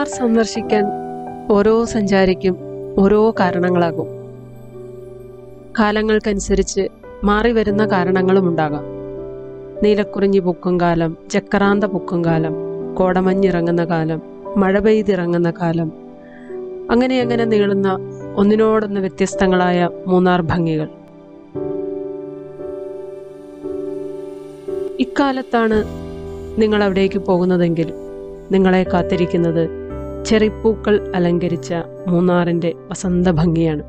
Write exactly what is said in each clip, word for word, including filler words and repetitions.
മൂന്നാർ സന്ദർശിക്കാൻ ഓരോ സഞ്ചാരിക്കും ഓരോ കാരണങ്ങളാകും. കാലങ്ങൾക്കനുസരിച്ച് മാറി വരുന്ന കാരണങ്ങളും ഉണ്ടാകാം. നീലക്കുറിഞ്ഞി പൂക്കും കാലം, ചക്രാന്ത പൂക്കും കാലം, കോടമഞ്ഞിറങ്ങുന്ന കാലം, മഴ പെയ്തിറങ്ങുന്ന കാലം, അങ്ങനെ അങ്ങനെ നീളുന്ന ഒന്നിനോടൊന്ന് വ്യത്യസ്തങ്ങളായ മൂന്നാർ ഭംഗികൾ. ഇക്കാലത്താണ് നിങ്ങൾ അവിടേക്ക് പോകുന്നതെങ്കിൽ നിങ്ങളെ കാത്തിരിക്കുന്നത് ചെറിപ്പൂക്കൾ അലങ്കരിച്ച മൂന്നാറിൻ്റെ വസന്ത ഭംഗിയാണ്.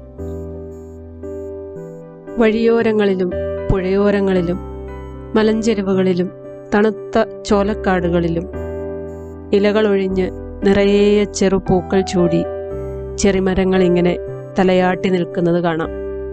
വഴിയോരങ്ങളിലും പുഴയോരങ്ങളിലും മലഞ്ചെരുവുകളിലും തണുത്ത ചോലക്കാടുകളിലും ഇലകളൊഴിഞ്ഞ് നിറയെ ചെറുപൂക്കൾ ചൂടി ചെറിമരങ്ങൾ ഇങ്ങനെ തലയാട്ടി നിൽക്കുന്നത് കാണാം.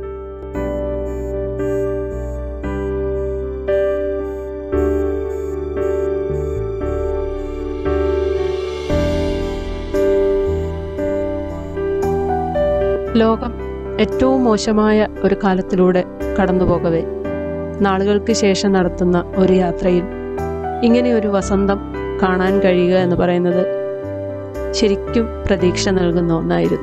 ലോകം ഏറ്റവും മോശമായ ഒരു കാലത്തിലൂടെ കടന്നുപോകവേ നാളുകൾക്ക് ശേഷം നടത്തുന്ന ഒരു യാത്രയിൽ ഇങ്ങനെ ഒരു വസന്തം കാണാൻ കഴിയുക എന്ന് പറയുന്നത് ശരിക്കും പ്രതീക്ഷ നൽകുന്ന ഒന്നായിരുന്നു.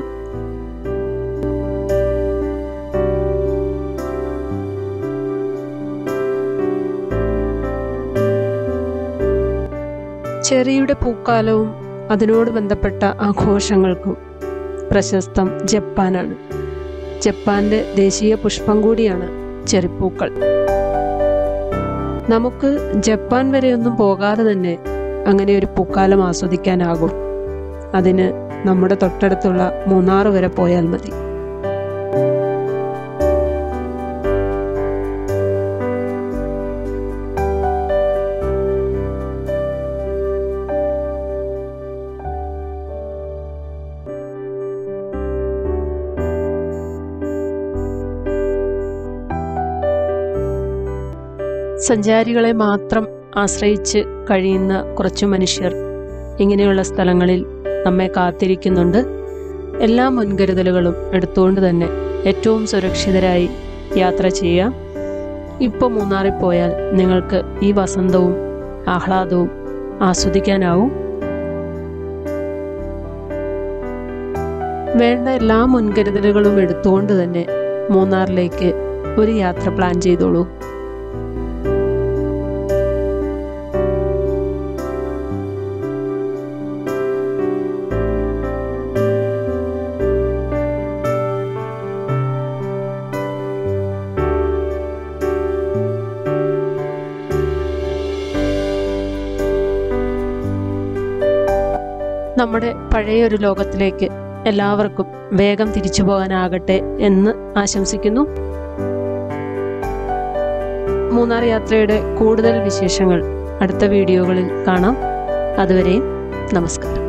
ചെറിയുടെ പൂക്കാലവും അതിനോട് ബന്ധപ്പെട്ട ആഘോഷങ്ങൾക്കും പ്രശസ്തം ജപ്പാനാണ്. ജപ്പാന്റെ ദേശീയ പുഷ്പം കൂടിയാണ് ചെറിപ്പൂക്കൾ. നമുക്ക് ജപ്പാൻ വരെയൊന്നും പോകാതെ തന്നെ അങ്ങനെ ഒരു പൂക്കാലം ആസ്വദിക്കാനാകും. അതിന് നമ്മുടെ തൊട്ടടുത്തുള്ള മൂന്നാർ വരെ പോയാൽ മതി. സഞ്ചാരികളെ മാത്രം ആശ്രയിച്ച് കഴിയുന്ന കുറച്ചു മനുഷ്യർ ഇങ്ങനെയുള്ള സ്ഥലങ്ങളിൽ നമ്മെ കാത്തിരിക്കുന്നുണ്ട്. എല്ലാ മുൻകരുതലുകളും എടുത്തുകൊണ്ട് തന്നെ ഏറ്റവും സുരക്ഷിതരായി യാത്ര ചെയ്യാം. ഇപ്പോൾ മൂന്നാറിൽ പോയാൽ നിങ്ങൾക്ക് ഈ വസന്തവും ആഹ്ലാദവും ആസ്വദിക്കാനാവും. വേണ്ട എല്ലാ മുൻകരുതലുകളും എടുത്തുകൊണ്ട് തന്നെ മൂന്നാറിലേക്ക് ഒരു യാത്ര പ്ലാൻ ചെയ്തോളൂ. നമ്മുടെ പഴയൊരു ലോകത്തിലേക്ക് എല്ലാവർക്കും വേഗം തിരിച്ചു പോകാനാകട്ടെ എന്ന് ആശംസിക്കുന്നു. മൂന്നാർ യാത്രയുടെ കൂടുതൽ വിശേഷങ്ങൾ അടുത്ത വീഡിയോകളിൽ കാണാം. അതുവരെയും നമസ്കാരം.